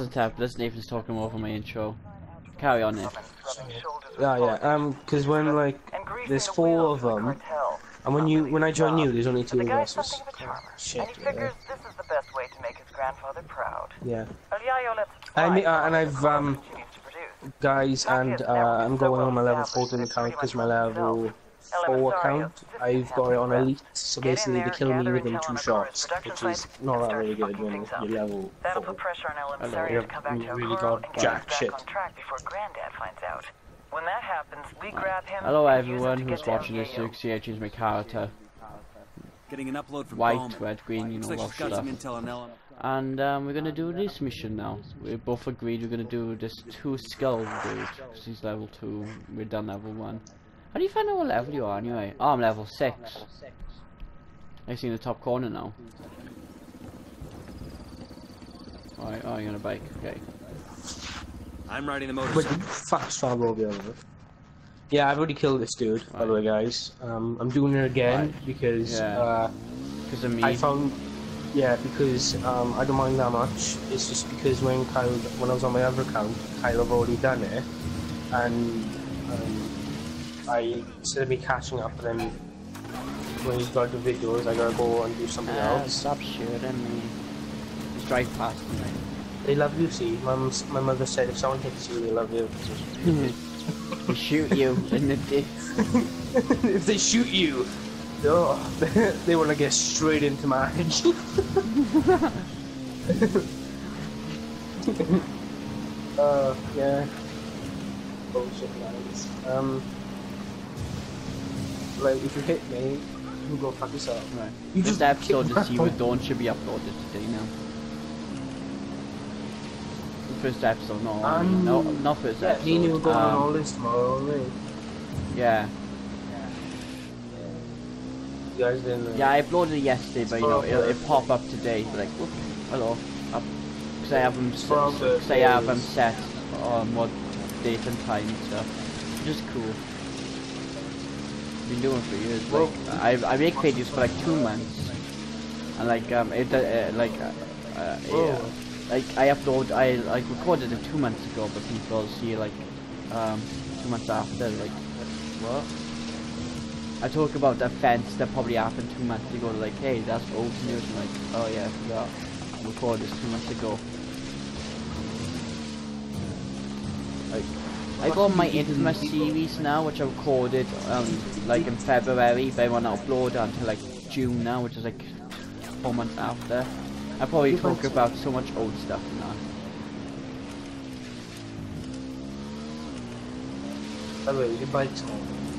a tap. This Nathan's talking over my intro. Carry on, Nick. Yeah. Because when like there's 4 of them, and when I join you, there's only 2 of us. Shit. And he figures this is the best way to make his grandfather proud. Yeah. And I've guys, and I'm going on my level 14 account because my level 4 account, I've got it on elite, so basically they kill me within 2 shots, which is not that really good when you're level 4. You really got jack shit. When that happens, we grab him. Hello everyone who's watching this, you can see I choose my character. Getting an upload from White, red, green, you know what stuff. And we're gonna do this mission now. We both agreed we're gonna do this 2 skull dude, because he's level 2, we're done level 1. How do you find out what level you are anyway? Oh, I'm level 6. I see in the top corner now. Alright, oh, you're on a bike, okay. I'm riding the motorcycle. Fast travel will be over. Yeah, I've already killed this dude, by the way, guys. I'm doing it again because because of me. I found, because I don't mind that much. It's just because when I was on my other account, Kyle have already done it, and instead of me catching up, and then when he's got the videos, I gotta go and do something else. Stop shooting me. Just drive past me. They love you, see. My mother said if someone hits you, they love you. They shoot you in the dick. If they shoot you, oh, they want to get straight into marriage. Yeah. Bullshit lines. Like, if you hit me, you go fuck yourself. Right. You this just episode of See What Dawn should be uploaded today now. First episode, no, not first episode. You knew going on all this tomorrow, right? Yeah. You guys didn't. Yeah, I uploaded it yesterday, but you know, it'll pop up today. Like, whoop, hello, up. Because I have them set on what date and time and stuff. Which is cool. Been doing it for years. Like, I make videos for like 2 months, and like I recorded it 2 months ago, but people see like 2 months after, like, what? I talk about the offense that probably happened 2 months ago, like, hey, that's old news, and like, oh yeah, I forgot, I recorded this 2 months ago. Like, I got my Infamous series now, which I recorded like in February, but I won't upload it until like June now, which is like 4 months after. I probably talk about so much old stuff now. By the way, your bike's on.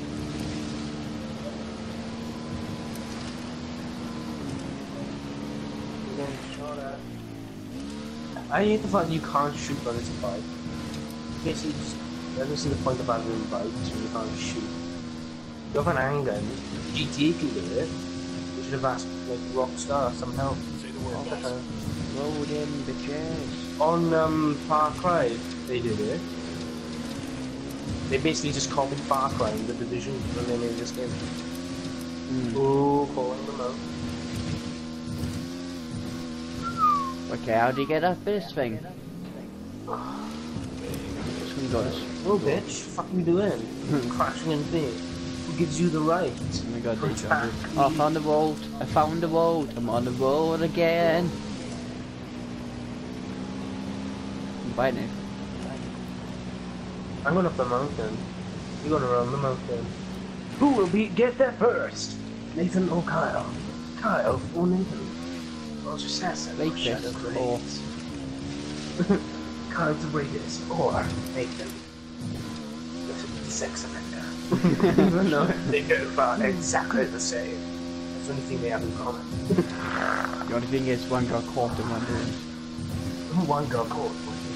I hate the fact that you can't shoot when it's a bike. Basically, just, I don't see the point of having a bike when you can't shoot. You have an handgun, GTA can do it. You should have asked like Rockstar some help. Rolled in bitches. On Far Cry, they did it. They basically just copied Far Cry in the Division when they made this game. Ooh, calling them out. Okay, how do you get up this thing? Oh, bitch, fuck you doing? Crashing in things. Who gives you the right? Oh my god, oh, I found the road. I found the road. I'm on the road again. Bye, Nick. I'm going up the mountain. You're going around the mountain. Who will get there first? Nathan or Kyle? Kyle or Nathan? Or Assassin? Like this, or... Kyle's the greatest, or Nathan. The sex offender. Even though they go about exactly the same. That's the only thing they have in common. The only thing is one got caught and one didn't. One got caught.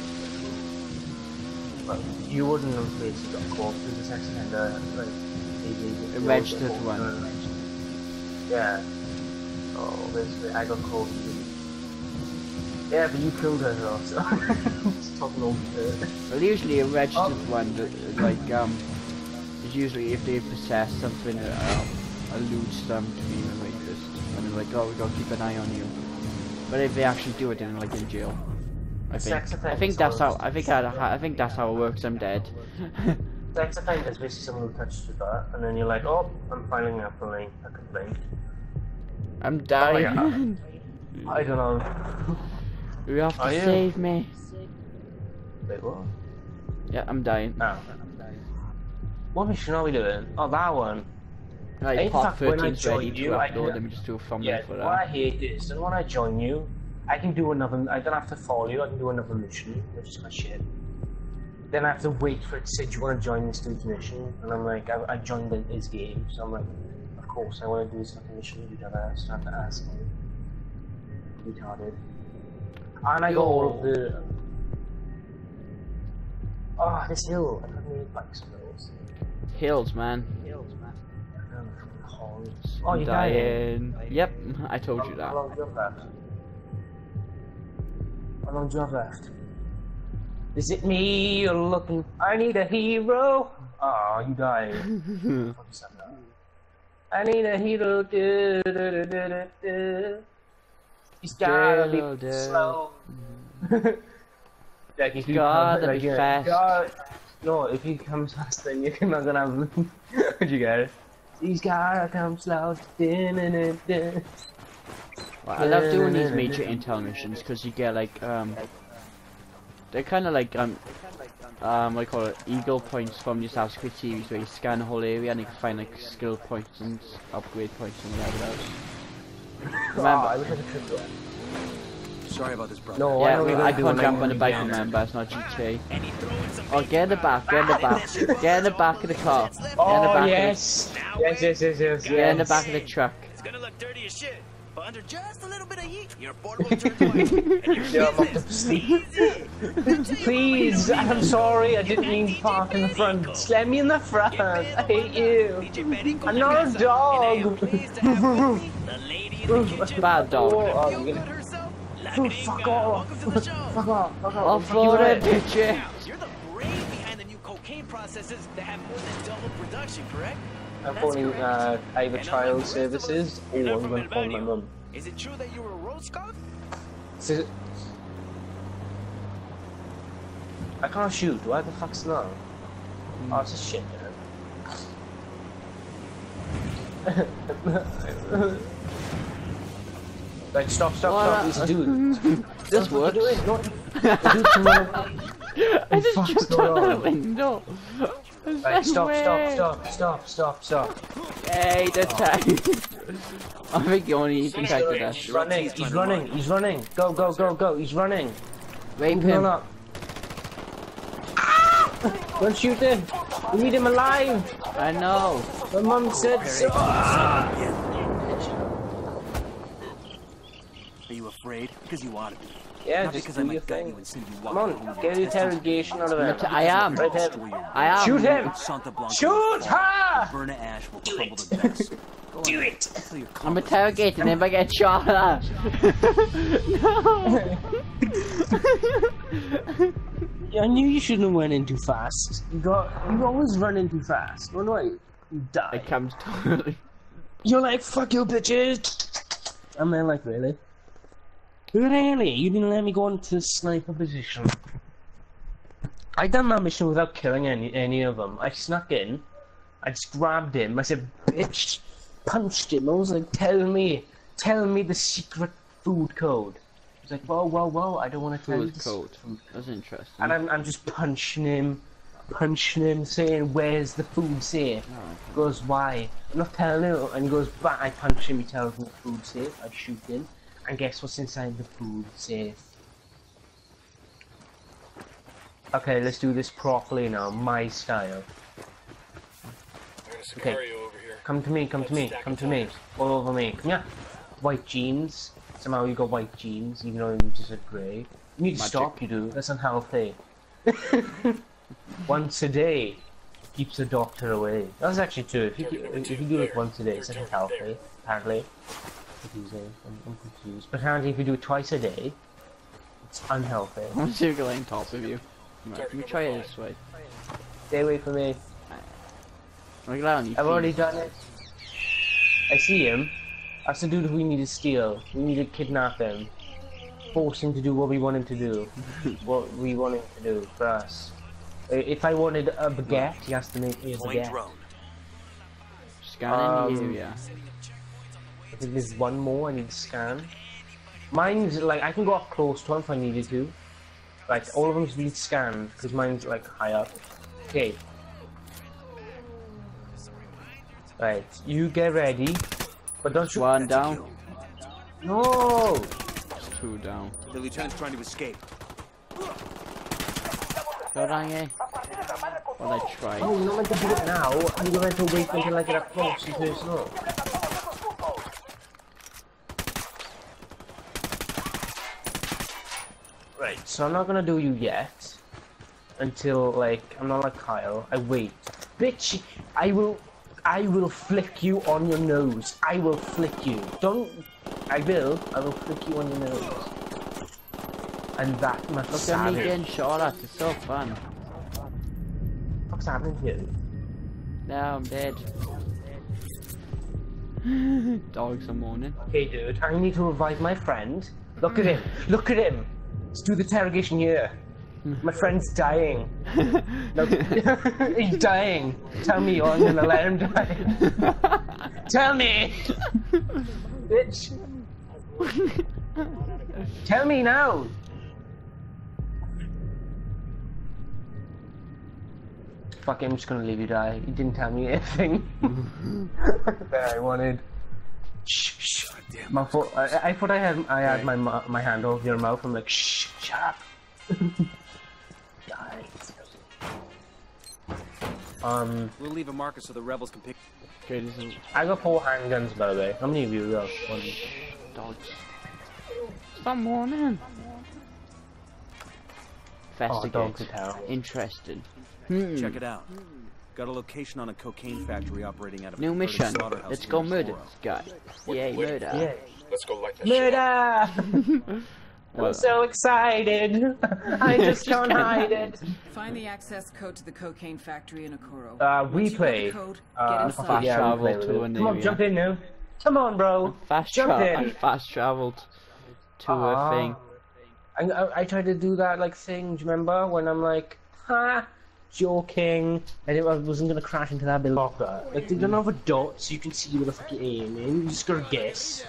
Well, you wouldn't have basically got caught because the sex offender, like, a registered one. Yeah. Oh, basically, I got caught. Yeah, but you killed her though, so just talking over her. Well, usually a registered one, like, is usually if they possess something, alludes them to being a rapist. And they're like, oh, we gotta keep an eye on you. But if they actually do it, then they're like in jail. I think that's how. I think that's how it works. I'm dead. Sex offender is basically someone who touches your butt, and then you're like, oh, I'm filing a complaint. I'm dying. I don't know. You have to save me. Wait, what? Yeah, I'm dying. Oh. What mission are we doing? Oh, that one. Right, part 13's ready to upload. Let Let me just do a thumbnail yeah, for that. what I hate is that when I join you, I can do another. I don't have to follow you. I can do another mission, which is my shit. Then I have to wait for it to say, "Do you want to join this dude's mission?" And I'm like, I joined his game, so I'm like, of course I want to do this fucking mission. You dumbass, not to ask me. Retarded. And I got all of the. Oh, this hill. I haven't made bikes on those. Hills, man. Oh, you're dying. Yep, I told you that. How long do you have left? How long do you have left? Is it me you're looking? I need a hero. Oh, you died. I need a hero. He's gotta be slow. Like if you gotta be fast. No, if he comes fast, then you're not gonna have. Where'd you get it? He's gotta come slow. Well, I love doing these major intel missions because you get like they're kind of like what do you call it, eagle points from your Assassin's Creed series, where you scan the whole area and you can find like skill points and upgrade points and whatever else. Remember? Sorry about this, brother. No, yeah, I can't jump on the bike, remember, it's not GTA. Oh, get in the back, get in the back. Get in the back of the car. Oh, yes. Yes. Get in the back of the truck. It's gonna look dirty as shit, but under just a little bit of heat, you're affordable to twice, and you're I'm up to sleep. Please, I'm sorry, I didn't mean to park in the front. Slam me in the front. I hate you. I'm not a dog. Bad dog. Fuck off! Fuck off! Off for it, bitch! You're the brain behind the new cocaine processes that have more than double production, correct? I'm phoning either trial services or I'm going to phone my mum. Is it true that you were a road skunk? I can't shoot. Why the fuck's not? Oh, it's a shit, man. Like, stop, this dude. This works. I just jumped out of the window. Right, stop. Hey, the tank. I think you only detected us. He's running. Go. He's running. Rape him. Don't shoot him. We need him alive. I know. My mum said so. Are you afraid? Because you ought to be. Yeah, not just because do I your might beg thing. you and send you Come on, get the interrogation out of him. I am. Right here. I am. Shoot him! Santa Blanca Shoot her! Burn of ash will crumble the decks. Do it! I'm interrogating him, I get shot at. I knew you shouldn't have went in too fast. You always run in too fast. No, you die. It comes totally. You're like, fuck you bitches! And then like, really? Really? You didn't let me go into sniper position. I done that mission without killing any of them. I snuck in, I just grabbed him, I said, bitch, punched him. I was like, tell me the secret food code. He was like, whoa, I don't want to tell you the code. That's interesting. And I'm just punching him, saying, where's the food safe? Oh. He goes, why? I'm not telling him. And he goes, back. I punch him, he tells me the food safe, I shoot him. And guess what's inside the food safe? Okay, let's do this properly now, my style. Okay, come to me. All over me. Come here. White jeans. Somehow you got white jeans, even though you just said grey. You need to stop, you do. That's unhealthy. Once a day keeps the doctor away. That's actually true. If you do it once a day, it's unhealthy, apparently. I'm confused. But apparently if you do it twice a day, it's unhealthy. I want to go on top of you. Let me try it this way. Stay away from me. I've already done it. I see him. That's the dude we need to steal. We need to kidnap him. force him to do what we want him to do. What we want him to do for us. If I wanted a baguette, he has to make me a baguette. Drone. Scanning the area. I think there's one more I need to scan. Mine's like, I can go up close to him if I needed to. Like, all of them's really scanned, because mine's like high up. Okay. Right, you get ready. But don't you— One down. No! It's 2 down. The lieutenant's trying to escape. Go down here. Well, I tried. Oh, you're not meant to do it now. You're meant to wait until I get up close and personal. Right, so I'm not gonna do you yet. Until, like, I'm not like Kyle. I wait. Bitch, I will flick you on your nose. I will flick you. I will flick you on your nose. And that much Look at me getting shot at, it's so fun. What's happening to you? Now I'm dead. Dogs are moaning. Okay, dude, I need to revive my friend. Look at him. Look at him. Let's do the interrogation here. My friend's dying. No, he's dying. Tell me I'm gonna let him die. Tell me! Bitch! Tell me now! Fuck, I'm just gonna leave you die. You didn't tell me anything that I wanted. Shh, shh. My foot, I thought I had my hand over your mouth. I'm like, shh, shut up. We'll leave a marker so the rebels can pick. Okay, this is I got 4 handguns, by the way. How many of you got one? dogs. Stop moaning. Investigate. dogs are terrible. Interesting. Check it out. Got a location on a cocaine factory operating out of New a mission. slaughterhouse Let's near go murder Sora. this guy. Yay, murder. Yeah. Let's go light that Murder! I'm so excited. I just can't hide it. Find the access code to the cocaine factory in Okoro. We Once you play. get the code, get inside. Fast Yeah, travel we play to with an it. Come on, area. jump in now. Come on, bro. Fast Jump in. I fast traveled to a thing. I tried to do that like thing. Do you remember when I'm like, ha, joking? I wasn't gonna crash into that building. Like they don't have a dot, so you can see where the fuck you're aiming. You just gotta guess.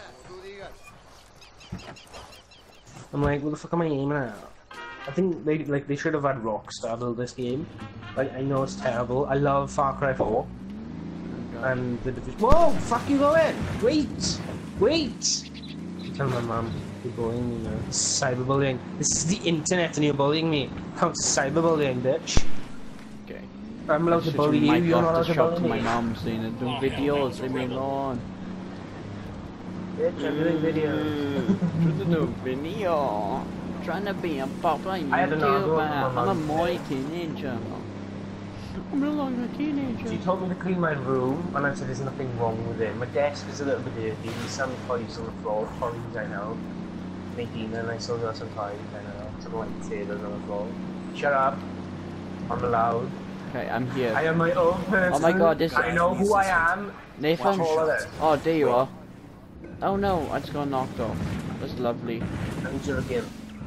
I'm like, what the fuck am I aiming at? I think they should have had Rockstar build this game. Like I know it's terrible. I love Far Cry 4. And the Division. Whoa! Fuck you going! Wait! Wait! Tell my mum you're bullying me now. This is cyberbullying. This is the internet and you're bullying me. Counts cyberbullying, bitch. Okay. I'm allowed to bully you. You're not allowed to bully my me. mom saying it. Doing videos. Leave me alone. Bitch, I'm doing videos. To do video. Trying to be a popular YouTuber. I'm a moy teenager. I'm no longer a teenager. She told me to clean my room, and I said there's nothing wrong with it. My desk is a little bit dirty. There's some toys on the floor. Toys, I know. Making, and I still got some toys, I know. Some white potatoes on the floor. Shut up. I'm allowed. Okay, I'm here. I am my own person. Oh my god, this. I know who I am. Nathan? Watch all of this. Oh, there you are. Oh no, I just got knocked off. That's lovely. I'm joking.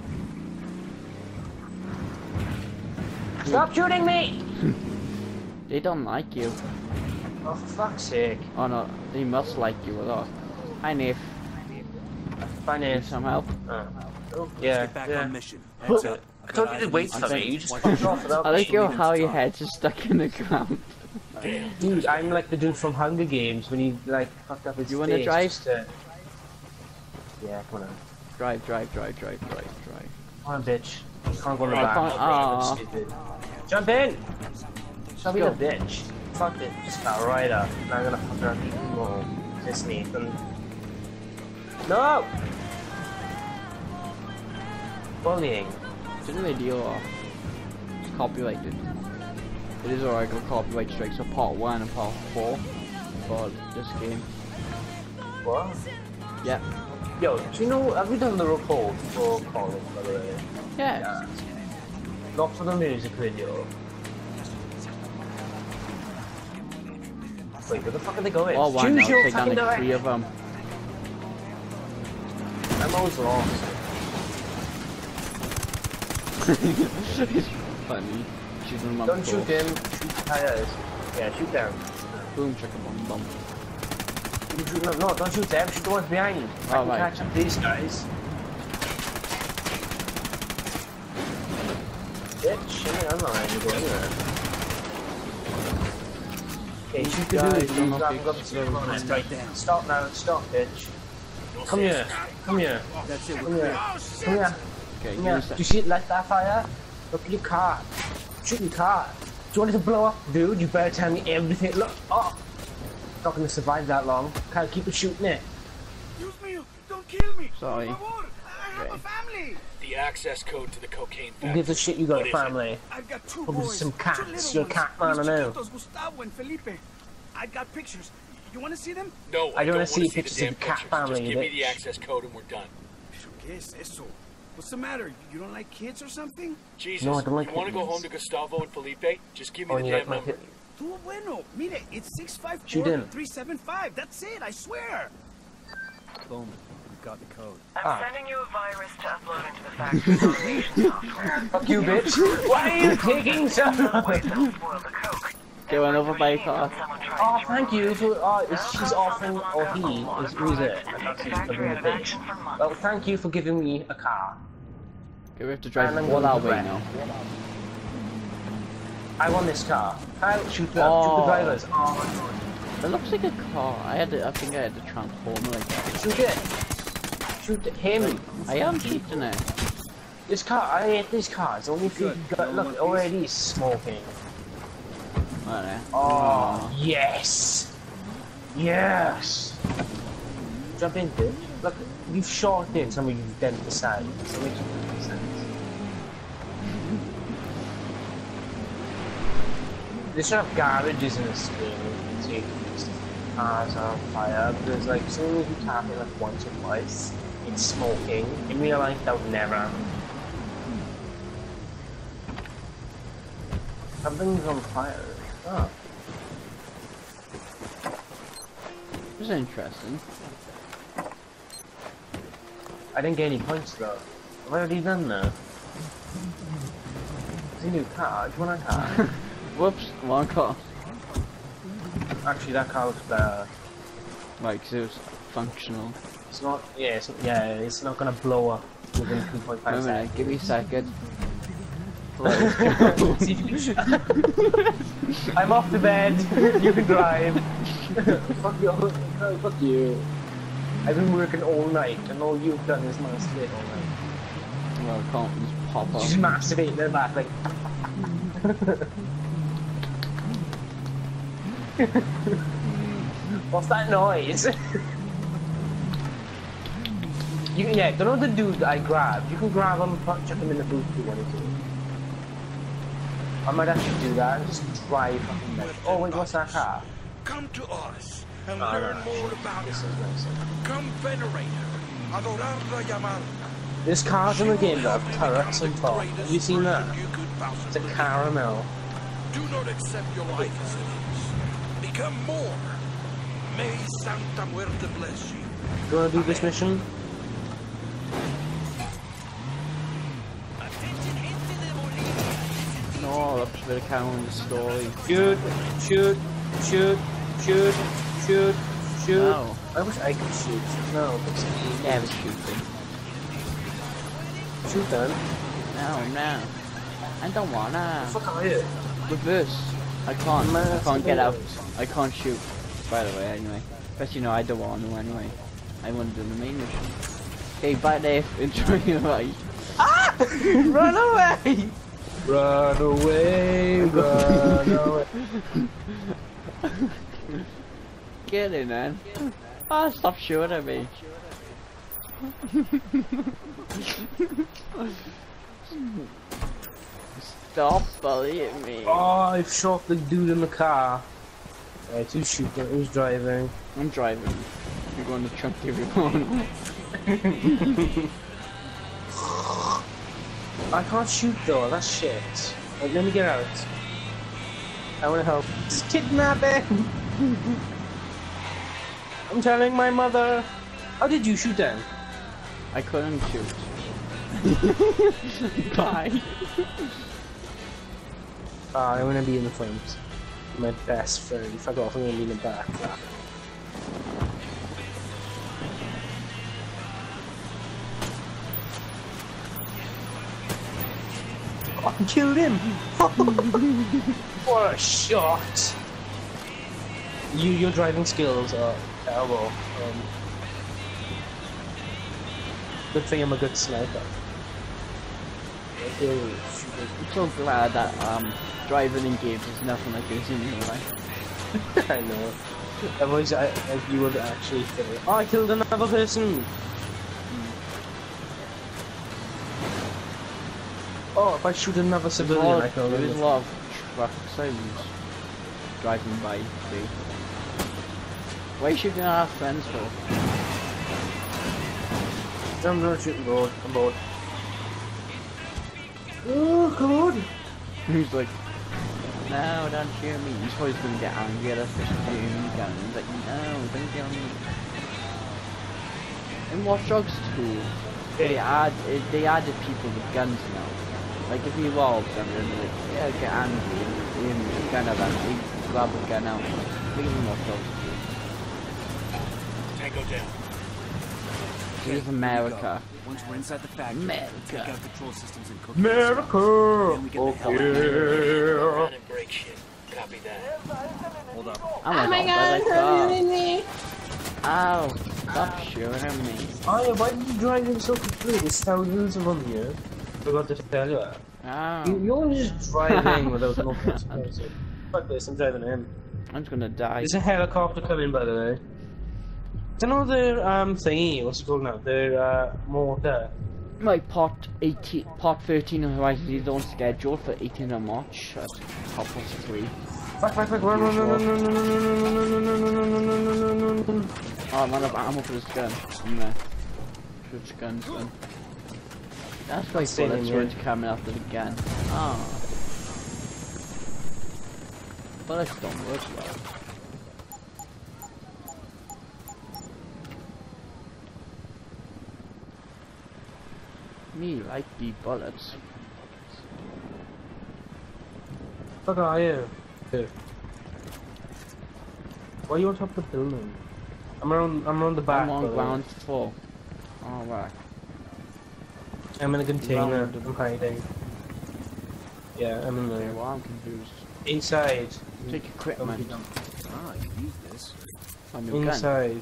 Stop shooting me! They don't like you. Oh, for fuck's sake. Oh no, they must like you a lot. Hi, Nate. Bye, Need Nate. some help? Yeah, Get back yeah. on mission. That's it. I thought you did wait for me. You just fucked off without I like me. how your head's just stuck in the ground. Dude, I'm like the dude from Hunger Games when he like fucked up his You wanna face drive? just to- Yeah, come on. Drive. Come on, bitch. You can't go in the I back. can't- aw. Stupid. Jump in! Stop being a go. bitch. Fuck it. Just got right up. Now I'm gonna fuck around even more. This Nathan. No! Bullying. It's in the video. It's copyrighted. It is alright, got copyright strikes for part 1 and part 4 for this game. What? Yeah. Yo, do you know, have you done the report for college, by the way? Yeah. Not for the music video. Wait, where the fuck are they going? Or one, Choose I'll your take down fucking like 3 direction. of them. I'm always lost. It's funny. Shooting him on Don't the shoot him. Shoot the tires. Yeah, shoot them. Boom, chicka bum bum. You shoot them. No, don't shoot them. Shoot the ones behind you. I can catch up these guys. Bitch, I'm not letting you go anywhere. Okay, shoot the dude. Stop now. Stop, bitch. Come here. Come here. That's it. Come here. Come here. Okay, Yeah. Do you see it like that fire? Look at your car. Shoot your car. Do you want it to blow up? Dude, you better tell me everything. Look, oh! Not gonna survive that long. Can't keep it shooting it. Excuse me, don't kill me. Sorry. Por favor, I have a family. The access code to the cocaine Who factory. gives a shit you got a family? I've got two Probably boys. some two cats. little You're a ones. cat man, I Mis know. chiquitos, Gustavo and Felipe. I've got pictures. You want to see them? No, I don't want wanna to see the pictures damn of the cat pictures. family, Just give me bitch. the access code and we're done. ¿Qué es eso? What's the matter? You don't like kids or something? Jesus, No, I don't like you want to go kittens. home to Gustavo and Felipe? Just give me Oh, the you damn like my number. kid? Tú bueno. Mire, it's Shoot him. 654-375. That's it, I swear. Boom. We got the code. I'm sending you a virus to upload into the factory's automation software. Fuck you, bitch. Why are you taking so long? Ways that'll spoil the coke. They went over by a car. Someone tries Oh, to thank you. So, she's offering, or he, who's it? I take can't the see factory the out of bitch. action for months. Well, thank you for giving me a car. Okay, we have to drive And I'm all going our to way wreck. now. I want this car. Kyle, shoot them. Shoot the drivers. Oh, It looks like a car. I think I had to transform it like that. shoot it. Shoot him. I am shooting it. This car, I hate this car. It's only if you got, look, already he's smoking. I don't know. Oh, yes. Yes. Jump in, bitch. Look, you've shot in some of you dent the side. So it makes sense. They should have garages in this game. So you can use cars on fire. Because, like, as soon as you tap it like once or twice, it's smoking. In real life, that would never happen. Something's on fire. Oh. This is interesting. I didn't get any points though. What have you done now? It's a new car. Do you want a car? Whoops, wrong car. Actually, that car looks better. Right, 'cause it was functional. It's not. Yeah, it's not gonna blow up within 2.5 Wait a minute, seconds. give me a second. See if you can shoot. I'm off to bed. You can drive. Fuck you. Fuck you. I've been working all night, and all you've done is masturbate all night. Well, I can't just pop up. Just masturbate in the back, like. What's that noise? Yeah, don't know the dude I grabbed. You can grab him, chuck him in the boot if you wanted to. I might actually do that and just drive fucking like. Oh wait, what's that car? Come to us and Oh, learn no. more about This her. is nice. Come venerate her. Adorarla y amarla. There's cars in the game that have turrets on top. Have you seen that? You could It's a possibly. caramel. Do not accept your life as it is. Become more. May Santa Muerte bless you. Do you wanna do this mission? No, that's a bit of carrying on the story. Shoot, shoot, shoot, shoot, shoot, shoot. No. I wish I could shoot. No, but Never shooting. shoot them. No. I don't wanna. Fuck are you? Reverse. I can't get out. I can't shoot. By the way, anyway. But you know, I don't want to anyway. I want to do the main mission. Okay, bye Dave. Enjoy your life. Ah! Run away! Run away, run away. Get in, man. Ah, stop shooting at me. Stop bullying me. Oh, I've shot the dude in the car. Right, who's shooting? Who's driving? I'm driving. You're going to chunk everyone. I can't shoot though, that's shit. Right, let me get out. I wanna help. It's kidnapping! I'm telling my mother. How did you shoot then? I couldn't shoot. Bye. I'm gonna be in the front. My best friend. Fuck off, I'm gonna be in the back. Oh, I killed him! What a shot! Your driving skills are terrible. Good thing I'm a good sniper. I'm so glad that driving in games is nothing like this in real life. I know. Otherwise, you would actually say, "Oh, I killed another person." Oh, if I shoot another civilian, I kill them. There is a lot of traffic sounds driving by. See? Why are you shooting at our friends for? I'm not shooting board. I'm bored. Oh, come on! He's like, no, don't shoot me. He's always gonna get angry at us for shooting me down. He's like, no, don't kill me. In Watch Dogs 2, they added people with guns now. Like if you rob something, like, yeah, get angry and aim the gun at them, they grab the gun out. Leave them Watch Dogs 2. Tango down. This is America. Once we're inside the factory, America. we'll take out control systems and cook. America! Then we get the hell out of here. Run and break shit. Copy that. Hold up. Oh my god, ow, stop shooting at me. Oh yeah, why are you driving so quickly? There's thousands of them here. Forgot to tell you that. Ow. You're just driving without no consequences. Fuck this, I'm driving in. I'm just gonna die. There's a helicopter coming, by the way. Do you know their thingy, what's it called now? Their mortar. Like part 13 of Horizon Zero Dawn scheduled for 18th of March. That's half-past 3. Fuck, run, Oh, I'm out of ammo for this gun. I'm there. Switch guns then. That's why bullets weren't coming after the gun. Ah. Bullets don't work well. Me like the bullets. Fuck are you? Here. Why are you on top of the building? I'm around the back. I'm on ground 4. Alright. I'm in a container. I'm hiding. Yeah, I'm in Okay, there. well I'm confused. Inside. Take equipment. Ah, I can use this. A new gun. Inside.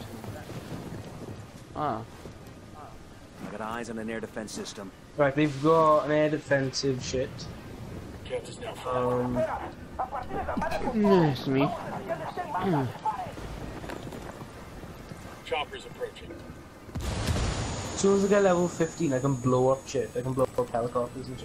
Ah. I got eyes on an air defense system. Right, they've got an air defensive shit. Count is now full. Yes, me. Chopper's approaching. As soon as I get level 15, I can blow up shit. I can blow up helicopters and shit.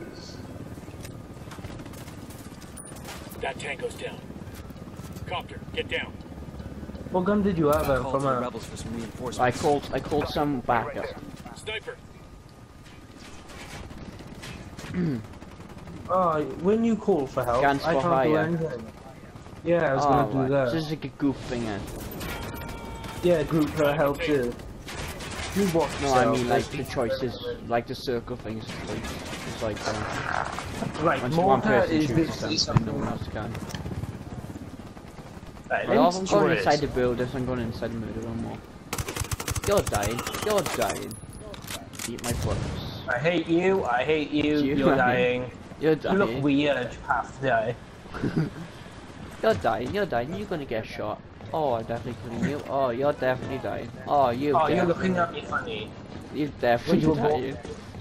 That tango's down. Copter, get down. What gun did you have then Called from to the a... rebels for some reinforcements. I called some backup. Sniper. Oh, when you call for help, Guns I for can't do hire. anything. Yeah, I was Oh, gonna do right. that. This is like a goof thing then. Yeah, group for help too. You watch No, I yourself, mean like there's the choices, like the circle things. It's like Right, once one mortar person is chooses basically something, no something... one else can. Right, Well, let's I'm going choice. inside the buildings, I'm going inside the murder room more. You're dying, you're dying. Eat my bullets. I hate you, you're dying. You're You dying. look weird, you have to die. You're dying, you're gonna get shot. Oh, I'm definitely killing you. Oh, you're definitely dying. Oh, you Oh, definitely. you're looking at me funny. You're definitely Would you dying.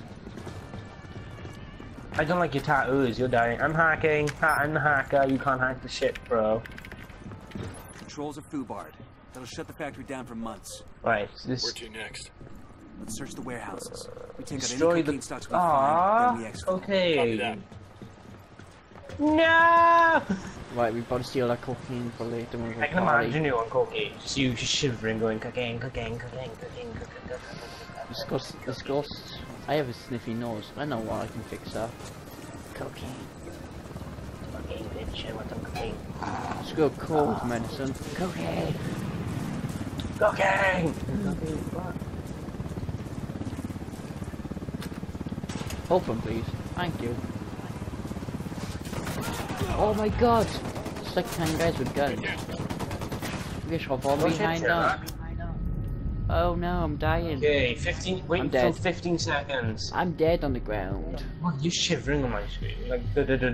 I don't like your tattoos, you're dying. I'm hacking, I'm the hacker, you can't hack the shit, bro. Controls are foobarred. That'll shut the factory down for months. Right, Where this... to next? Let's search the warehouses. We take out Destroy any the... cocaine stocks we find, then we exfil. Copy okay. that. No! Right, we've got to steal that cocaine for later when we're I can imagine you on cocaine, just you just shivering, going cocaine. Disgust. I have a sniffy nose. I know what I can fix that. Cocaine. Cocaine, bitch, I want some cocaine. Screw cold medicine. Cocaine. Cocaine! Open, please. Thank you. Oh my god! It's like 10 guys with guns. We should fall behind us. Oh no, I'm dying. Okay, 15. Wait until 15 seconds. I'm dead on the ground. What, you're shivering on my screen. Like.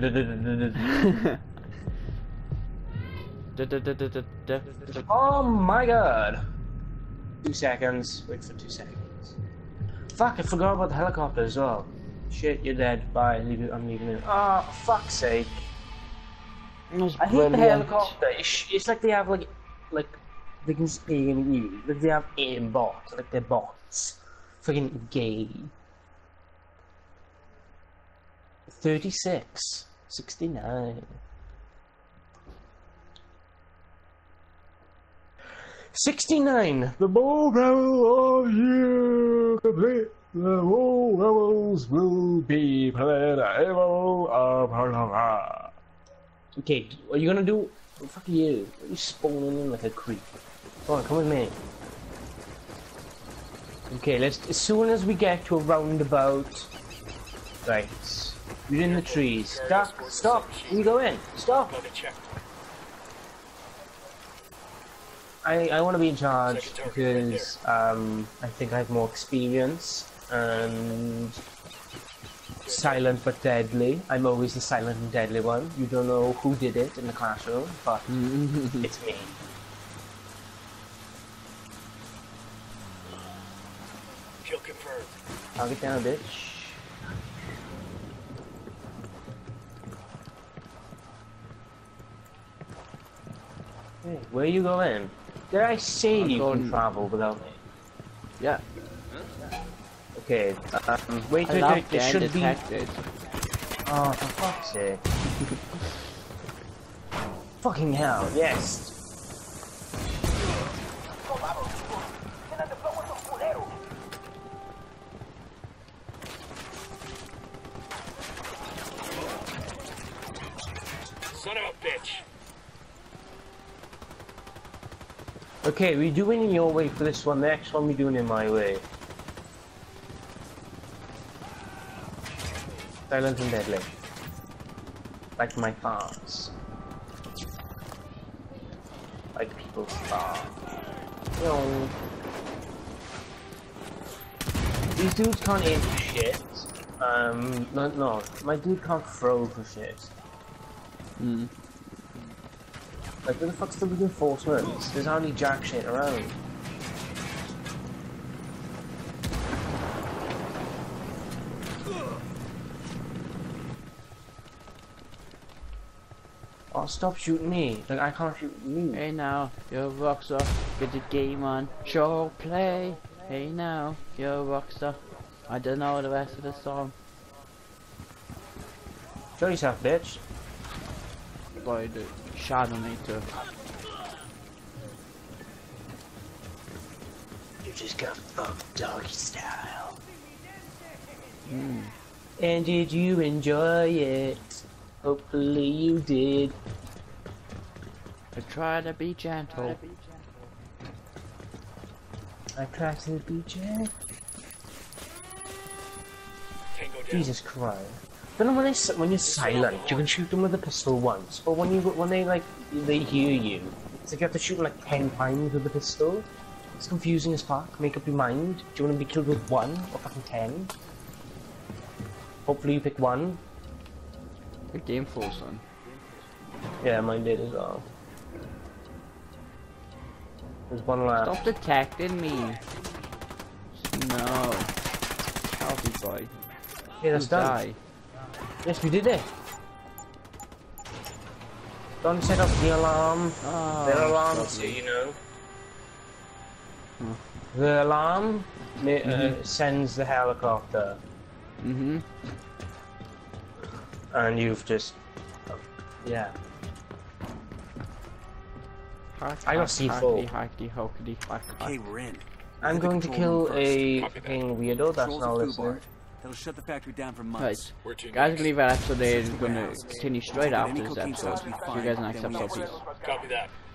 Oh my god. 2 seconds. Wait for 2 seconds. Fuck, I forgot about the helicopter as well. Shit, you're dead. Bye. I'm leaving it. Oh, fuck's sake. I hate the helicopter. It's like they have like they can just aim at you. Like they have aim bots. Like they're bots. Fucking gay. 36. 69. 69. The ball barrel of you complete. The ball barrels will be played Okay, what are you gonna do? What the fuck are you? Are you spawning in like a creep? Come on, come with me. Okay, let's. As soon as we get to a roundabout. Right. You're in the trees. Stop! Stop! You go in! Stop! I want to be in charge because I think I have more experience and silent but deadly. I'm always the silent and deadly one. You don't know who did it in the classroom, but it's me. Kill confirmed. I'll get down, bitch. Hey, where are you going? Did I say you can travel without me? Yeah. Okay, wait, there should be... Oh, for fuck's sake. Fucking hell, yes! Son of a bitch! Okay, we're doing it your way for this one, the next one we're doing it my way. Silent and deadly. Like my farms. Like people's farms. No. These dudes can't aim for shit. No, my dude can't throw for shit. Like, where the fuck's the reinforcements? There's hardly jack shit around. Oh, stop shooting me. Like, I can't shoot you. Hey now, you're a rockstar. Get the game on. Show play. Hey now, you're a rockstar. I don't know the rest of the song. Show yourself, bitch. By the Shadownator. You just got fucked doggy style. And did you enjoy it? Hopefully you did. I try to be gentle. I try to be gentle. Jesus Christ. But when you're silent, you can shoot them with a pistol once. But when they hear you, it's like you have to shoot them like 10 times with a pistol. It's confusing as fuck. Make up your mind. Do you want to be killed with 1 or fucking 10? Hopefully you pick 1. Good game, full son. Yeah, mine did as well. There's 1 left. Stop detecting me. No. Healthy boy. Yeah, that's done. Die. Yes, we did it. Don't set up the alarm. The alarm, so you know. The alarm sends the helicopter. And you've just... yeah. I got C4. Okay, we're in. I'm going to kill a fucking weirdo that's not listening. That'll shut the factory down for months. Right. Guys, can leave that episode there. It's going to continue straight after this episode. See you guys in the next episode. Peace. Copy that.